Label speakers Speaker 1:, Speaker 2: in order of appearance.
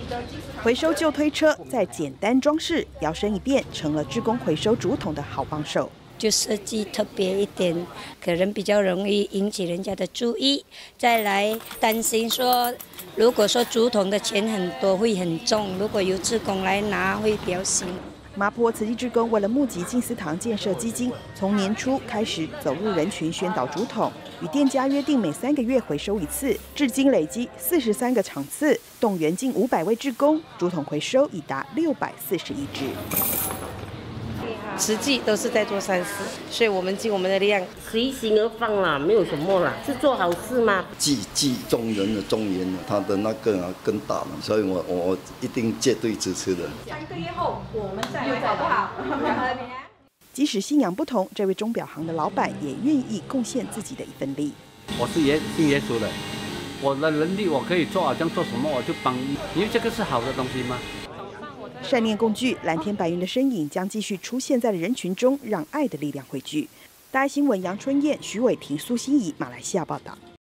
Speaker 1: 回收旧推车，再简单装饰，摇身一变成了志工回收竹筒的好帮手。
Speaker 2: 就设计特别一点，可能比较容易引起人家的注意。再来担心说，如果说竹筒的钱很多会很重，如果由志工来拿会比较辛苦。
Speaker 1: 麻坡慈济志工为了募集静思堂建设基金，从年初开始走入人群宣导竹筒，与店家约定每3个月回收一次，至今累积43个场次，动员近500位志工，竹筒回收已达641只。
Speaker 3: 实际都是在做善事，所以我们尽我们的力量，
Speaker 4: 随心而放啦，没有什么啦，是做好事嘛。
Speaker 5: 记中人的中原，他的那个更大了，所以我一定绝对支持的。
Speaker 6: 3个月后我们再来好不好？
Speaker 1: 即使信仰不同，这位钟表行的老板也愿意贡献自己的一份力。
Speaker 7: 我是信耶稣的，我的能力我可以做，好像做什么我就帮，因为这个是好的东西吗？
Speaker 1: 善念共聚，蓝天白云的身影将继续出现在人群中，让爱的力量汇聚。大爱新闻杨春燕、徐伟婷、苏欣怡，马来西亚报道。